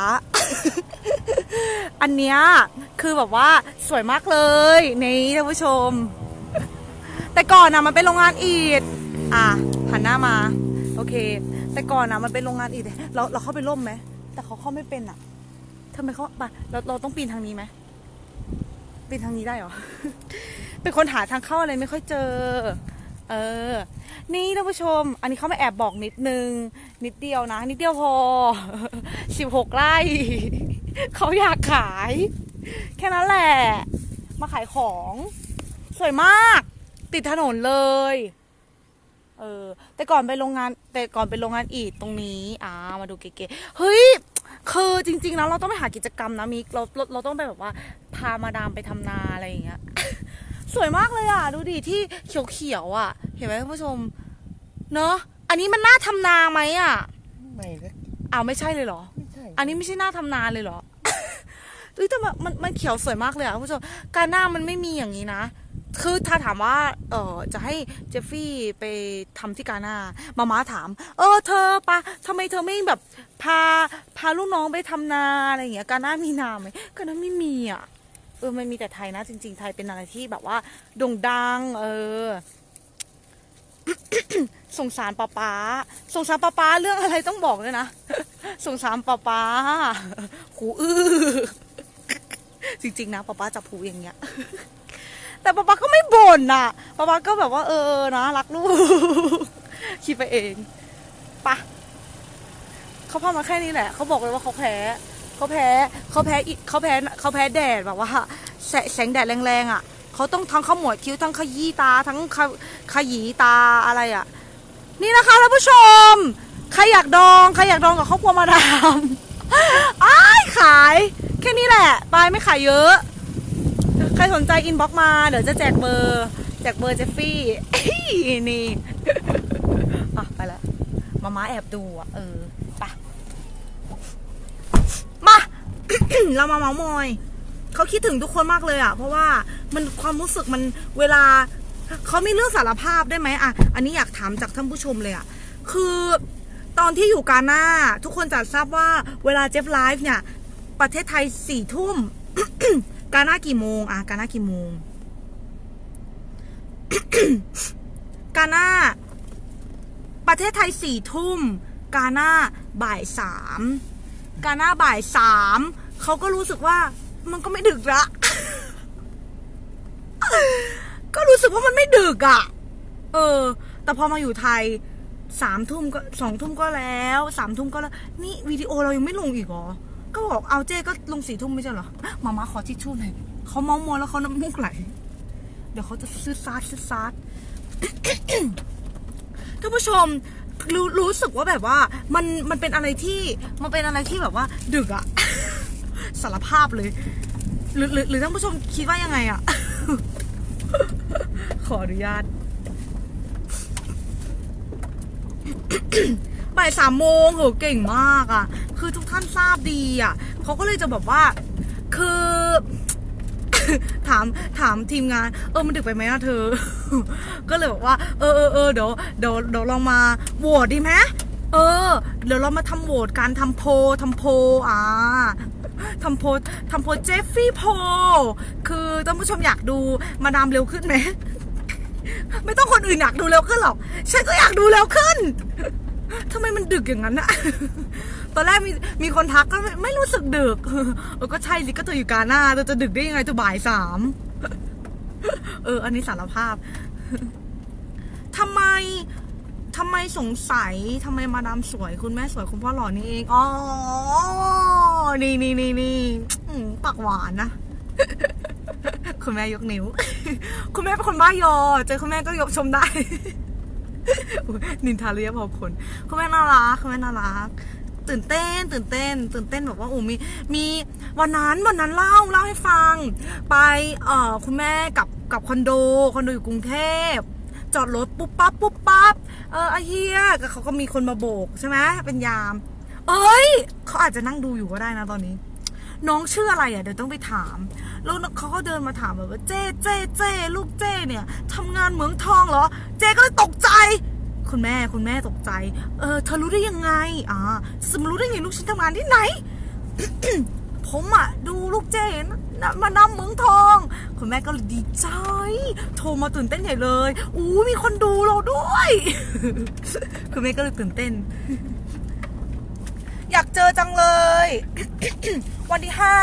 อันเนี้ยคือแบบว่าสวยมากเลยนี่ท่านผู้ชม แต่ก่อนนะมันเป็นโรงงานอิฐอ่ะหันหน้ามาโอเคแต่ก่อนนะมันเป็นโรงงานอิฐเราเราเข้าไปร่มไหมแต่เขาเข้าไม่เป็นอ่ะทำไมเขาไปเราเราต้องปีนทางนี้ไหมปีนทางนี้ได้เหรอ เป็นคนหาทางเข้าอะไรไม่ค่อยเจอเออนี่ท่านผู้ชมอันนี้เขามาแอบบอกนิดนึงนิดเดียวนะนิดเดียวพอ สิบหกไร่เขาอยากขายแค่นั้นแหละมาขายของสวยมากติดถนนเลยเออแต่ก่อนไปโรงงานแต่ก่อนไปโรงงานอีดตรงนี้อ่ามาดูเก๋ๆเฮ้ยคือจริงๆแล้วเราต้องไปหากิจกรรมนะมิกเราเราเราต้องไปแบบว่าพามาดามไปทำนาอะไรอย่างเงี้ย สวยมากเลยอ่ะดูดิที่เขียวๆอ่ะเห็นไหมท่านผู้ชมเนอะอันนี้มันน่าทำนาไหมอ่ะ
ไม่นะ
อ้าวไม่ใช่เลยเหรอ
ไม่ใช่
อันนี้ไม่ใช่หน้าทำนาเลยเหรอ เฮ้ยแต่มันมันมันเขียวสวยมากเลยอ่ะคุณผู้ชมการหน้ามันไม่มีอย่างนี้นะคือถ้าถามว่าเออจะให้เจฟฟี่ไปทำที่กาหน้ามาม่าถามเออเธอปะทำไมเธอไม่แบบพาพาลูกน้องไปทำนาอะไรอย่างเงี้ยกาหน้ามีนาไหมกาหน้าไม่มีอ่ะเออมันมีแต่ไทยนะจริงๆไทยเป็นอะไรที่แบบว่าโด่งดังเออ สงสารป้าป้าสงสารป้าป้าเรื่องอะไรต้องบอกเลยนะ สงสารป้าป้าหูอื้อ จริงๆนะป้าป้าจับหูอย่างเงี้ย แต่ป้าป้าก็ไม่บ่นน่ะป้าป้าก็แบบว่าเออนะรักลูก คิดไปเองปะเขาพามาแค่นี้แหละเขาบอกเลยว่าเขาแพ้เขาแพ้เขาแพ้เขาแพ้เขาแพ้แดดแบบว่าแสแสงแดดแรงๆอ่ะเขาต้องทั้งขมวดคิ้วทั้งขยี้ตาทั้งขขยี้ตาอะไรอ่ะนี่นะคะท่านผู้ชมใครอยากดองใครอยากดองกับครอบครัวมาดาม อ้ายขายแค่นี้แหละไปไม่ขายเยอะใครสนใจอินบ็อกมาเดี๋ยวจะแจกเบอร์แจกเบอร์เจฟฟี่ นี่ อ่ะไปแล้วมาม้าแอบดูอ่ะเออไปมา เรามาเมาส์มอยเขาคิดถึงทุกคนมากเลยอ่ะเพราะว่ามันความรู้สึกมันเวลาเขามีเรื่องสารภาพได้ไหมอ่ะอันนี้อยากถามจากท่านผู้ชมเลยอ่ะคือตอนที่อยู่กาหน้าทุกคนจะทราบว่าเวลาเจฟไลฟ์เนี่ยประเทศไทยสี่ทุ่ม กาหน้ากี่โมงอ่ะกาหน้ากี่โมง กาหน้าประเทศไทยสี่ทุ่มกาหน้าบ่ายสามกาหน้าบ่ายสามเขาก็รู้สึกว่ามันก็ไม่ดึกละ ก็รู้สึกว่ามันไม่ดึกอ่ะเออแต่พอมาอยู่ไทยสามทุ่มก็สองทุ่มก็แล้วสามทุ่มก็แล้วนี่วิดีโอเรายังไม่ลงอีกเหรอก็บอกเอาเจ้ก็ลงสี่ทุ่มไม่ใช่เหรอมาม่าขอทิชชู่หน่อยเขาเมาโมแล้วเขาน้ำมูกไหลเดี๋ยวเขาจะซื้อซาดซื้อซาด ท่านผู้ชมรู้รู้สึกว่าแบบว่ามันมันเป็นอะไรที่มันเป็นอะไรที่แบบว่าดึกอะ สารภาพเลยหรือหรือหรือท่านผู้ชมคิดว่ายังไงอะ ขออนุญาต บ่ายสามโมงโหเก่งมากอะคือทุกท่านทราบดีอะเขาก็เลยจะแบบว่าคือ ถามถามทีมงานเออมันดึกไปไหมนะเธอ ก็เลยบอกว่าเออเออเออเดี๋ยวเดี๋ยวเดี๋ยวลองมาโหวตดีไหมเออเดี๋ยวเรามาทำโหวตการทำโพทำโพอ่าทำโพทำโพเจฟฟี่โพคือท่านผู้ชมอยากดูมาดามเร็วขึ้นไหม ไม่ต้องคนอื่นอยากดูเร็วขึ้นหรอกฉันก็อยากดูเร็วขึ้น ทำไมมันดึกอย่างนั้นอะ ตอนแรกมีมีคนทักก็ไม่ไม่รู้สึกดึก เออก็ใช่สิก็เธออยู่กาหน้าเธอจะดึกได้ยังไงเธอบ่ายสาม เอออันนี้สารภาพ ทำไมทำไมสงสัยทำไมมาดามสวยคุณแม่สวยคุณพ่อหล่อนี่เองอ๋อนี่นี่นี่นี่ปากหวานนะ คุณแม่ยกนิ้ว คุณแม่เป็นคนบ้ายอเจอคุณแม่ก็ยกชมได้ นินทาเรียพอคนคุณแม่น่ารักคุณแม่น่ารักตื่นเต้นตื่นเต้นตื่นเต้นแบบว่าโอ้มีมีวันนั้นวันนั้นเล่าเล่าให้ฟังไปเอ่อคุณแม่กับกับคอนโดคอนโดอยู่กรุงเทพจอดรถปุ๊บปั๊บปุ๊บปั๊บเออไอเฮียก็เขาก็มีคนมาโบกใช่ไหมเป็นยามเอ้ยเขาอาจจะนั่งดูอยู่ก็ได้นะตอนนี้น้องชื่ออะไรอ่ะเดี๋ยวต้องไปถามแล้วเขาก็เดินมาถามแบบว่าเจ๊เจ๊เจ๊ลูกเจ๊เนี่ยทำงานเหมืองทองเหรอเจ๊ก็เลยตกใจคุณแม่คุณแม่ตกใจเออเธอรู้ได้ยังไงอ่าสมรู้ได้ไงลูกฉันทำงานที่ไหน ผมอ่ะดูลูกเจ๊นะมานำเหมืองทองคุณแม่ก็เลยดีใจโทรมาตื่นเต้นใหญ่เลยอู้มีคนดูเราด้วย คุณแม่ก็เลยตื่นเต้น อยากเจอจังเลย วันที่ห้า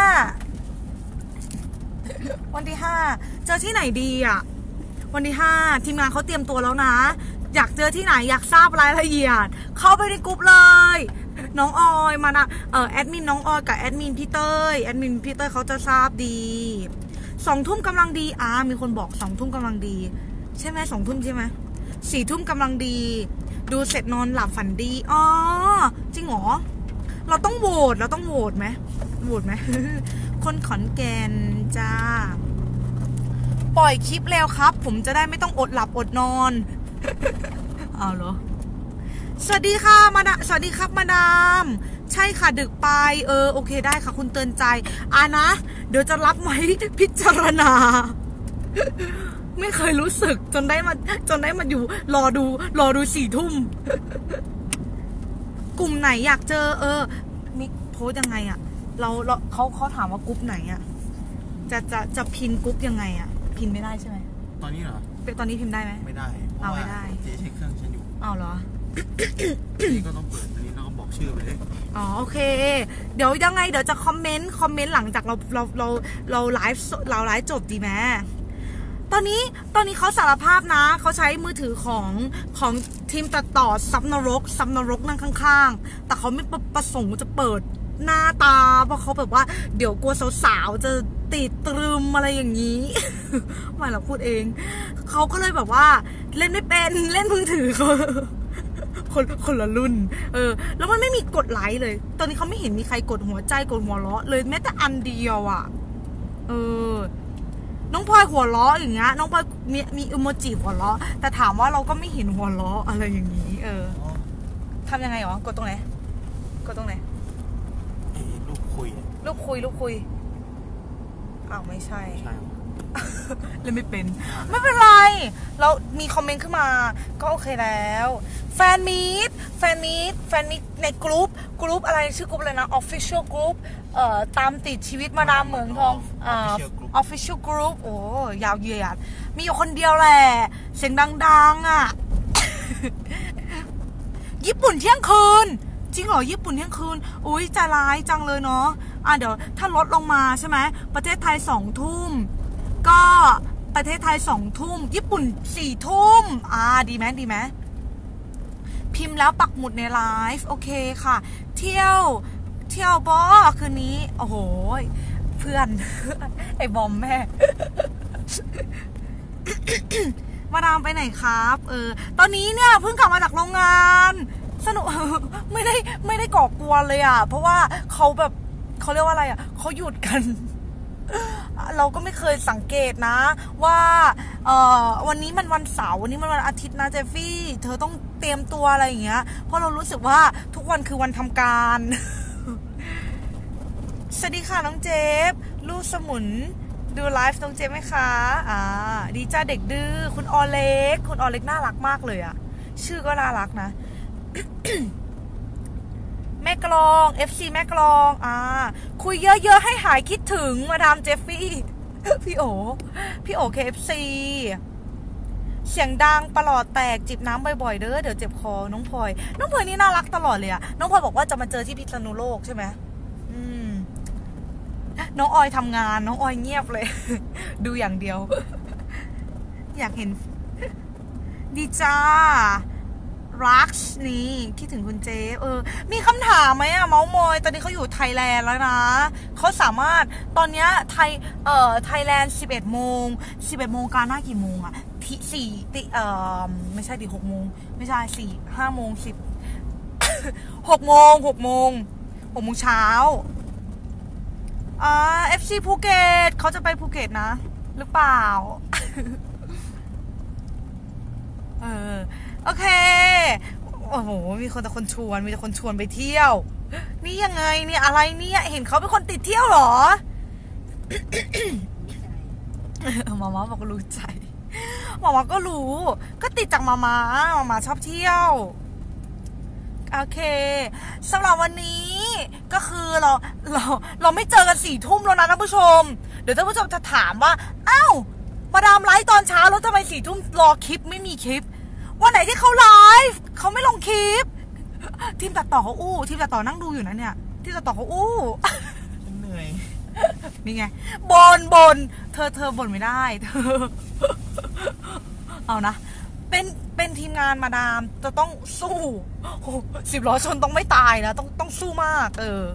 วันที่ห้าเจอที่ไหนดีอ่ะวันที่ห้าทีมงานเขาเตรียมตัวแล้วนะอยากเจอที่ไหนอยากทราบรายละเอียดเข้าไปในกลุ่มเลยน้องออยมานะเออแอดมินน้องออยกับแอดมินพี่เต้ยแอดมินพี่เต้ยเขาจะทราบดีสองทุ่มกำลังดีอ่ามีคนบอกสองทุ่มกำลังดีใช่ไหมสองทุ่มใช่ไหมสี่ทุ่มกำลังดีดูเสร็จนอนหลับฝันดีอ๋อจริงเหรอเราต้องโหวตเราต้องโหวตไหมโหวตไหม คนขอนแก่นจ้าปล่อยคลิปแล้วครับผมจะได้ไม่ต้องอดหลับอดนอน เอาเหรอสวัสดีค่ะมาดาสวัสดีครับมาดามใช่ค่ะดึกไปเออโอเคได้ค่ะคุณเตือนใจอ่ะนะเดี๋ยวจะรับไว้พิจารณา ไม่เคยรู้สึกจนได้มาจนได้มาอยู่รอดูรอดูสี่ทุ่ม กลุ่มไหนอยากเจอเออมิกโพสยังไงอะเราเราเขาเขาถามว่ากลุ่มไหนอะจะจะจะพินกลุ่มยังไงอะพินไม่ได้ใช่ไหม
ตอนนี้เหรอ
ตอนนี้พิมพ์ได้ไหม
ไม่ได้
เอาไม่ได้
เจ๊เช็คเครื่องฉันอยู่
เอาเหรอ
นี่ก็ต้องเปิดอันนี้เราก็บอกชื่อไปเลย
อ๋อโอเคเดี๋ยวยังไงเดี๋ยวจะคอมเมนต์คอมเมนต์หลังจากเราเราเราเราไลฟ์เราไลฟ์จบดีไหมตอนนี้ตอนนี้เขาสารภาพนะเขาใช้มือถือของของทีมตัดต่อซับนรกซับนรกนั่งข้างๆแต่เขาไม่ประสงค์จะเปิดหน้าตาเพราะเขาแบบว่าเดี๋ยวกลัวสาวๆจะติดตรึมอะไรอย่างนี้ ไม่เราพูดเองเขาก็เลยแบบว่าเล่นไม่เป็นเล่นมือถือเขา คนคนละรุ่นเออแล้วมันไม่มีกดไลค์เลยตอนนี้เขาไม่เห็นมีใครกดหัวใจกดหัวเราะเลยแม้แต่อันเดียวอ่ะเออน้องพลอยหัวเราะอย่างเงี้ยน้องพลอยมีมีอิโมจิหัวเราะแต่ถามว่าเราก็ไม่เห็นหัวเราะอะไรอย่างนี้เออทำยังไงหรอกดตรงไหนกดตรงไหน
เอ้ลูกคุย
ลูกคุยลูกคุยอ้าวไม่ใช่
ใช่
เล่นไม่เป็นไม่เป็นไรเรามีคอมเมนต์ขึ้นมาก็โอเคแล้วแฟนมีตแฟนมีตแฟนมีตในกรุ๊ปกรุ๊ปอะไรชื่อกรุ๊ปอะไรนะ official group เอ่อตามติดชีวิตมาดามเหมืองทองอ่า official group โอ้ยาวเหยียดมีอยู่คนเดียวแหละเสียงดังๆอ่ะ ญี่ปุ่นเที่ยงคืนจริงเหรอญี่ปุ่นเที่ยงคืนอุ้ยใจร้ายจังเลยเนาะอ่ะเดี๋ยวถ้าลดลงมาใช่ไหมประเทศไทยสองทุ่มก็ประเทศไทยสองทุ่มญี่ปุ่นสี่ทุ่มอ่าดีไหมดีไหมพิมพ์แล้วปักหมุดในไลฟ์โอเคค่ะเที่ยวเที่ยวบอคืนนี้โอ้โหเพื่อน ไอ้บอมแม่ มาดามไปไหนครับเออตอนนี้เนี่ยเพิ่งกลับมาจากโรงงานสนุก ไม่ได้ไม่ได้ก่อกวนเลยอ่ะเพราะว่าเขาแบบเขาเรียกว่าอะไรอ่ะเขาหยุดกัน เราก็ไม่เคยสังเกตนะว่าเออวันนี้มันวันเสาร์วันนี้มันวันอาทิตย์นะเจฟฟี่เธอต้องเตรียมตัวอะไรอย่างเงี้ยเพราะเรารู้สึกว่าทุกวันคือวันทำการ สวัสดีค่ะน้องเจฟลูกสมุนดูไลฟ์น้องเจฟไหมคะอ่าดีจ้าเด็กดื้อคุณออเล็กคุณออเล็กน่ารักมากเลยอะชื่อก็น่ารักนะ แม่กลอง เอฟ ซี แม่กลองอ่าคุยเยอะๆให้หายคิดถึงมาดามเจฟฟี่ พี่โอพี่โอ เค เอฟ ซี เสียงดังประหลอดแตกจิบน้ำบ่อยๆเด้อเดี๋ยวเจ็บคอน้องพลอยน้องพลอยนี่น่ารักตลอดเลยอะน้องพลอยบอกว่าจะมาเจอที่พิษณุโลกใช่ไหมอืมน้องออยทำงานน้องออยเงียบเลย ดูอย่างเดียว อยากเห็น ดีจ้ารักนี่คิดถึงคุณเจเออมีคำถามไหมอะเมาส์มอยตอนนี้เขาอยู่ไทยแลนด์แล้วนะเขาสามารถตอนเนี้ยไทยเอ่อไทยแลนด์สิบเอ็ดโมงสิบเอ็ดโมงกาหน้ากี่โมงอะที่สี่ติเอ่อไม่ใช่ดิหกโมงไม่ใช่สี่ห้าโมงสิบ หกโมงหกโมงหกโมงเช้าอ่าเอฟซีภูเก็ตเขาจะไปภูเก็ตนะหรือเปล่า เออโอเคโอ้โหมีคนแต่คนชวนมีแต่คนชวนไปเที่ยวนี่ยังไงเนี่ยอะไรเนี่ยเห็นเขาเป็นคนติดเที่ยวเหรอ มาม่าบอกรู้ใจมาม่าก็รู้ก็ติดจากมาม่ามาม่าชอบเที่ยวโอเคสำหรับวันนี้ก็คือเราเราเราไม่เจอกันสี่ทุ่มแล้วนะท่านผู้ชมเดี๋ยวท่านผู้ชมจะถามว่าอ้าวมาดามไลฟ์ตอนเช้าแล้วทำไมสี่ทุ่มรอคลิปไม่มีคลิปวันไหนที่เขาไลฟ์เขาไม่ลงคลิปทีมตัดต่อเขาอู้ทีมตัดต่อนั่งดูอยู่นะเนี่ยทีมตัดต่อเขาอู้เหนื่อยนี่ไงบนบนเธอเธอบ่นไม่ได้เธอเอานะเป็นเป็นทีมงานมาดามจะต้องสู้สิบล้อชนต้องไม่ตายนะต้องต้องสู้มากเออ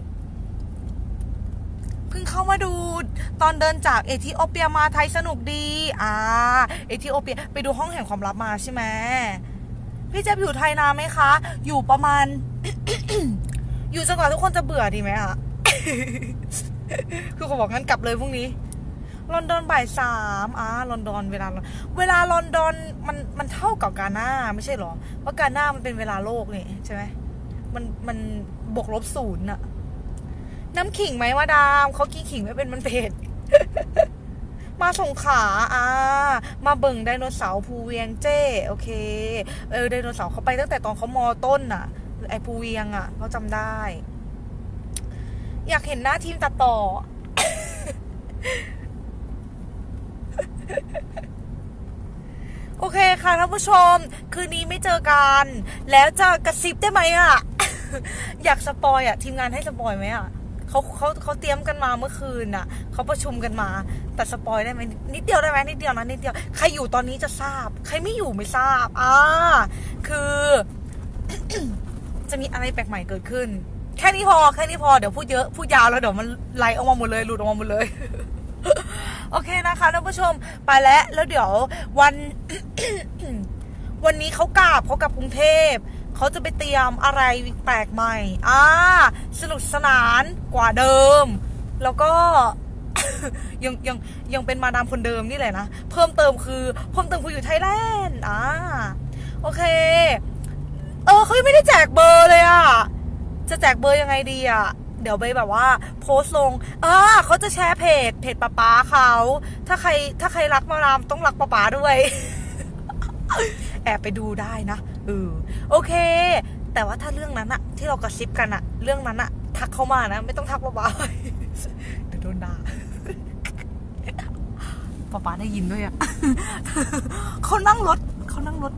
เพิ่งเข้ามาดูตอนเดินจากเอธิโอเปียมาไทยสนุกดีอ่าเอธิโอเปียไปดูห้องแห่งความลับมาใช่ไหมพี่เจ๊อยู่ไทยนานไหมคะอยู่ประมาณ อยู่จนกว่าทุกคนจะเบื่อดีไหมคะ คือเขาบอกงั้นกลับเลยพรุ่งนี้ลอนดอนบ่ายสามอ่าลอนดอนเวลาเวลาลอนดอนมันมันเท่ากับกาน่าไม่ใช่หรอเพราะกาน่ามันเป็นเวลาโลกนี่ใช่ไหมมันมันบวกลบศูนย์อะน้ำขิงไหมว่าดามเขากี้ขิงไม่เป็นมันเผ็ด มาสงขลาอ่ามาเบิ่งไดโนเสาร์ภูเวียงเจ้โอเคเออไดโนเสาร์เขาไปตั้งแต่ตอนเขามอต้นน่ะไอภูเวียงอ่ะเขาจำได้อยากเห็นหน้าทีมตัดต่อ โอเคค่ะท่านผู้ชมคืนนี้ไม่เจอกันแล้วจะกระซิบได้ไหมอ่ะ อยากสปอยอ่ะทีมงานให้สปอยไหมอ่ะเขาเขาเขาเตรียมกันมาเมื่อคืนน่ะเขาประชุมกันมาแต่สปอยได้ไหมนิดเดียวได้ไหมนิดเดียวนะนิดเดียวใครอยู่ตอนนี้จะทราบใครไม่อยู่ไม่ทราบอ่าคือ จะมีอะไรแปลกใหม่เกิดขึ้นแค่นี้พอแค่นี้พอเดี๋ยวพูดเยอะพูดยาวแล้วเดี๋ยวมันไหลออกมาหมดเลยหลุดออกมาหมดเลย โอเคนะคะท่านผู้ชมไปแล้วแล้วเดี๋ยววัน วันนี้เขากลับเขากลับกรุงเทพเขาจะไปเตรียมอะไรแปลกใหม่อ่าสนุกสนานกว่าเดิมแล้วก็ ยังยังยังเป็นมาดามคนเดิมนี่แหละนะเพิ่มเติมคือเพิ่มเติมคืออยู่ไทยแลนด์อ่าโอเคเออเขายังไม่ได้แจกเบอร์เลยอ่ะจะแจกเบอร์ยังไงดีอ่ะเดี๋ยวไปแบบว่าโพสต์ลงอ่าเขาจะแชร์เพจเพจป๊าป๊าเขาถ้าใครถ้าใครรักมาดามต้องรักป๊าป๊าด้วย แอบไปดูได้นะเออโอเคแต่ว่าถ้าเรื่องนั้นอะที่เรากระซิบกันอะเรื่องนั้นอะทักเข้ามานะไม่ต้องทักป๊าป๊า เดี๋ยวโดนด่า ป๊าป๊าได้ยินด้วยอะ เขานั่งรถเขานั่งรถ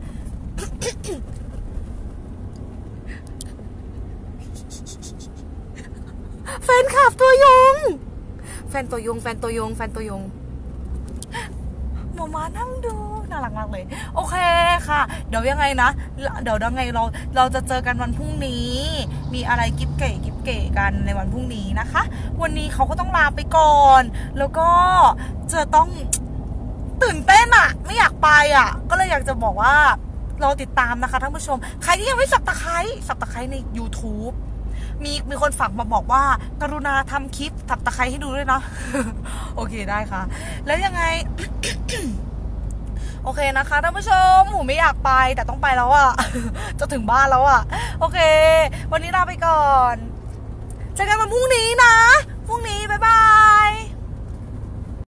แฟนคลับตัวยงแฟนตัวยงแฟนตัวยงแฟนตัวยงหมอมานั่งดูน่ารักมากเลยโอเคค่ะเดี๋ยวยังไงนะเดี๋ยวยังไงเราเราจะเจอกันวันพรุ่งนี้มีอะไรกิ๊บเก๋กิ๊บเก๋กันในวันพรุ่งนี้นะคะวันนี้เขาก็ต้องลาไปก่อนแล้วก็จะต้องตื่นเต้นอะไม่อยากไปอะก็เลยอยากจะบอกว่าเราติดตามนะคะท่านผู้ชมใครที่ยังไม่สับตะไคร้สับตะไคร้ใน YouTubeมีมีคนฝากมาบอกว่ากรุณาทำคลิปสับตะไคร้ให้ดูด้วยนะ โอเคได้ค่ะแล้วยังไง โอเคนะคะท่านผู้ชมหนูไม่อยากไปแต่ต้องไปแล้วอะ จะถึงบ้านแล้วอะโอเควันนี้ลาไปก่อนเจอกันวันพรุ่งนี้นะพรุ่งนี้บ๊ายบาย